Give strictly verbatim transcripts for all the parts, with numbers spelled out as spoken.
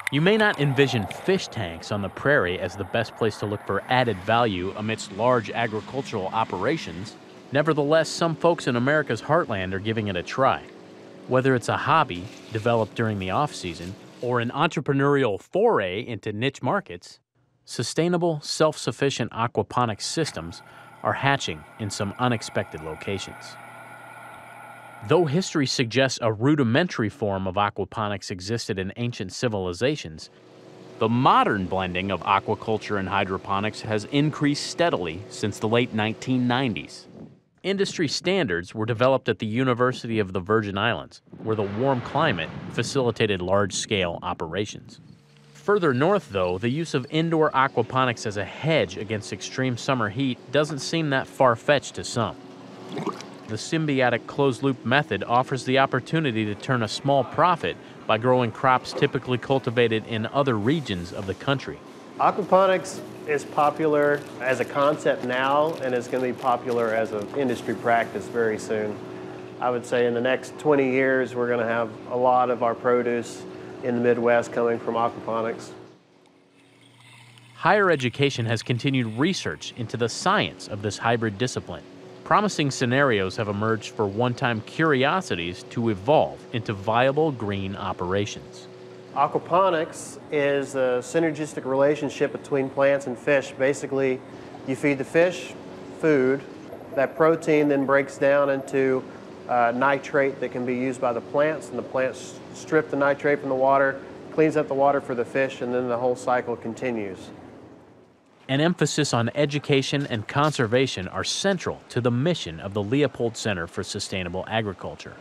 You may not envision fish tanks on the prairie as the best place to look for added value amidst large agricultural operations. Nevertheless, some folks in America's heartland are giving it a try. Whether it's a hobby developed during the off-season or an entrepreneurial foray into niche markets, sustainable, self-sufficient aquaponics systems are hatching in some unexpected locations. Though history suggests a rudimentary form of aquaponics existed in ancient civilizations, the modern blending of aquaculture and hydroponics has increased steadily since the late nineteen nineties. Industry standards were developed at the University of the Virgin Islands, where the warm climate facilitated large-scale operations. Further north, though, the use of indoor aquaponics as a hedge against extreme summer heat doesn't seem that far-fetched to some. The symbiotic closed-loop method offers the opportunity to turn a small profit by growing crops typically cultivated in other regions of the country. Aquaponics is popular as a concept now, and it's going to be popular as an industry practice very soon. I would say in the next twenty years, we're going to have a lot of our produce in the Midwest coming from aquaponics. Higher education has continued research into the science of this hybrid discipline. Promising scenarios have emerged for one-time curiosities to evolve into viable green operations. Aquaponics is a synergistic relationship between plants and fish. Basically, you feed the fish food. That protein then breaks down into uh, nitrate that can be used by the plants, and the plants strip the nitrate from the water, cleans up the water for the fish, and then the whole cycle continues. An emphasis on education and conservation are central to the mission of the Leopold Center for Sustainable Agriculture.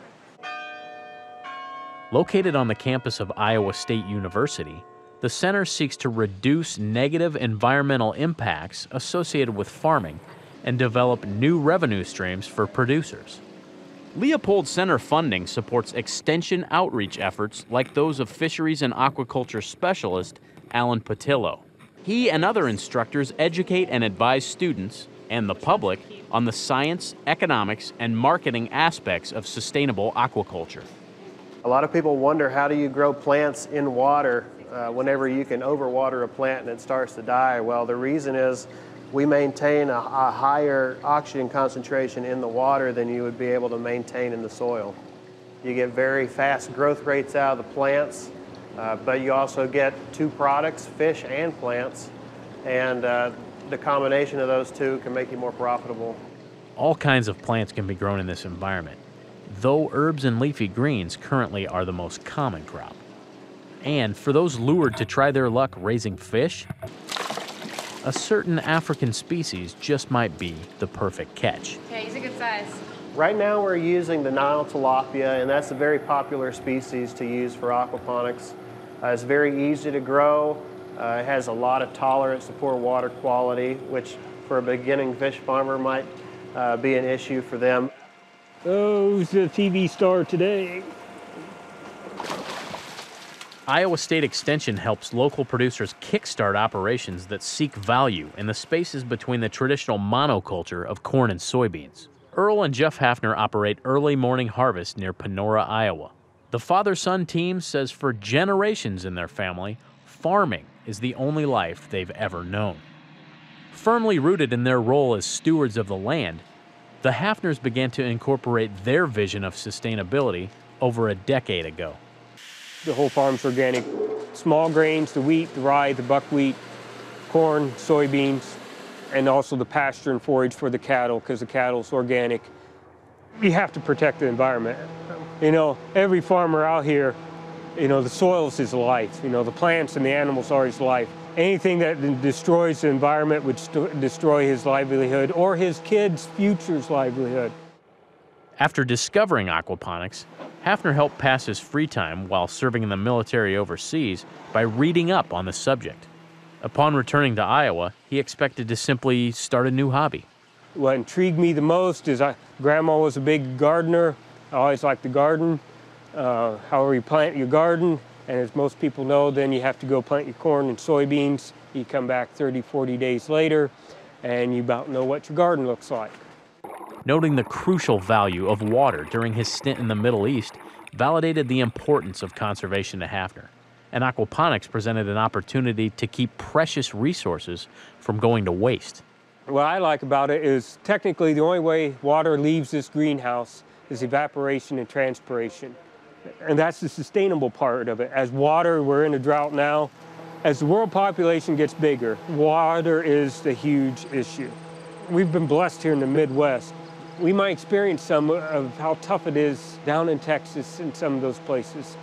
Located on the campus of Iowa State University, the center seeks to reduce negative environmental impacts associated with farming and develop new revenue streams for producers. Leopold Center funding supports extension outreach efforts like those of fisheries and aquaculture specialist Alan Patillo. He and other instructors educate and advise students and the public on the science, economics, and marketing aspects of sustainable aquaculture. A lot of people wonder, how do you grow plants in water uh, whenever you can overwater a plant and it starts to die? Well, the reason is we maintain a, a higher oxygen concentration in the water than you would be able to maintain in the soil. You get very fast growth rates out of the plants. Uh, but you also get two products, fish and plants, and uh, the combination of those two can make you more profitable. All kinds of plants can be grown in this environment, though herbs and leafy greens currently are the most common crop. And for those lured to try their luck raising fish, a certain African species just might be the perfect catch. Okay, he's a good size. Right now we're using the Nile tilapia, and that's a very popular species to use for aquaponics. Uh, it's very easy to grow. Uh, it has a lot of tolerance to poor water quality, which for a beginning fish farmer might uh, be an issue for them. Oh, who's the T V star today? Iowa State Extension helps local producers kickstart operations that seek value in the spaces between the traditional monoculture of corn and soybeans. Earl and Jeff Hafner operate Early Morning Harvest near Panora, Iowa. The father-son team says for generations in their family, farming is the only life they've ever known. Firmly rooted in their role as stewards of the land, the Hafners began to incorporate their vision of sustainability over a decade ago. The whole farm's organic. Small grains, the wheat, the rye, the buckwheat, corn, soybeans, and also the pasture and forage for the cattle, because the cattle's organic. You have to protect the environment. You know, every farmer out here, you know, the soil is his life. You know, the plants and the animals are his life. Anything that destroys the environment would destroy his livelihood or his kids' future's livelihood. After discovering aquaponics, Hafner helped pass his free time while serving in the military overseas by reading up on the subject. Upon returning to Iowa, he expected to simply start a new hobby. What intrigued me the most is I, Grandma was a big gardener. I always liked to garden. Uh, however you plant your garden, and as most people know, then you have to go plant your corn and soybeans. You come back thirty, forty days later, and you about know what your garden looks like. Noting the crucial value of water during his stint in the Middle East validated the importance of conservation to Hafner. and aquaponics presented an opportunity to keep precious resources from going to waste. What I like about it is technically the only way water leaves this greenhouse is evaporation and transpiration. And that's the sustainable part of it. As water, we're in a drought now. As the world population gets bigger, water is the huge issue. We've been blessed here in the Midwest. We might experience some of how tough it is down in Texas and some of those places.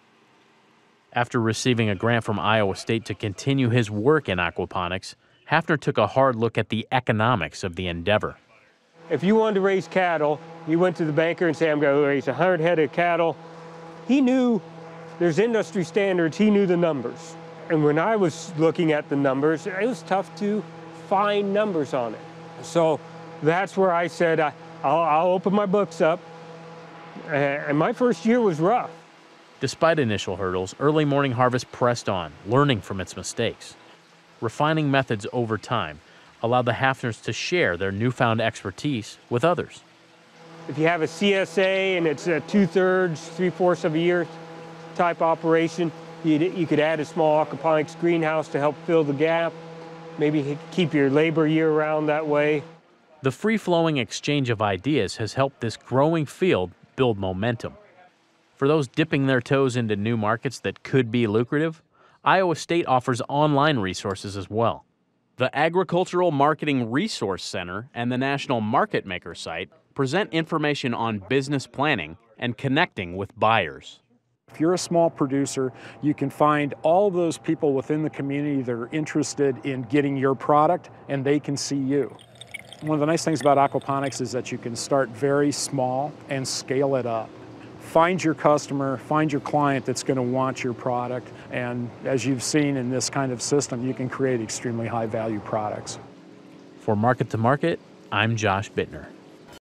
After receiving a grant from Iowa State to continue his work in aquaponics, Hafner took a hard look at the economics of the endeavor. If you wanted to raise cattle, you went to the banker and said, I'm going to raise one hundred head of cattle. He knew there's industry standards, he knew the numbers. And when I was looking at the numbers, it was tough to find numbers on it. So that's where I said, I, I'll, I'll open my books up. And my first year was rough. Despite initial hurdles, Early Morning Harvest pressed on, learning from its mistakes. Refining methods over time allowed the Hafners to share their newfound expertise with others. If you have a C S A and it's a two-thirds, three-fourths of a year type operation, you, you could add a small aquaponics greenhouse to help fill the gap, maybe keep your labor year-round that way. The free-flowing exchange of ideas has helped this growing field build momentum. For those dipping their toes into new markets that could be lucrative, Iowa State offers online resources as well. The Agricultural Marketing Resource Center and the National Market Maker site present information on business planning and connecting with buyers. If you're a small producer, you can find all those people within the community that are interested in getting your product, and they can see you. One of the nice things about aquaponics is that you can start very small and scale it up. Find your customer, find your client that's going to want your product, and as you've seen in this kind of system, you can create extremely high value products. For Market to Market, I'm Josh Bittner.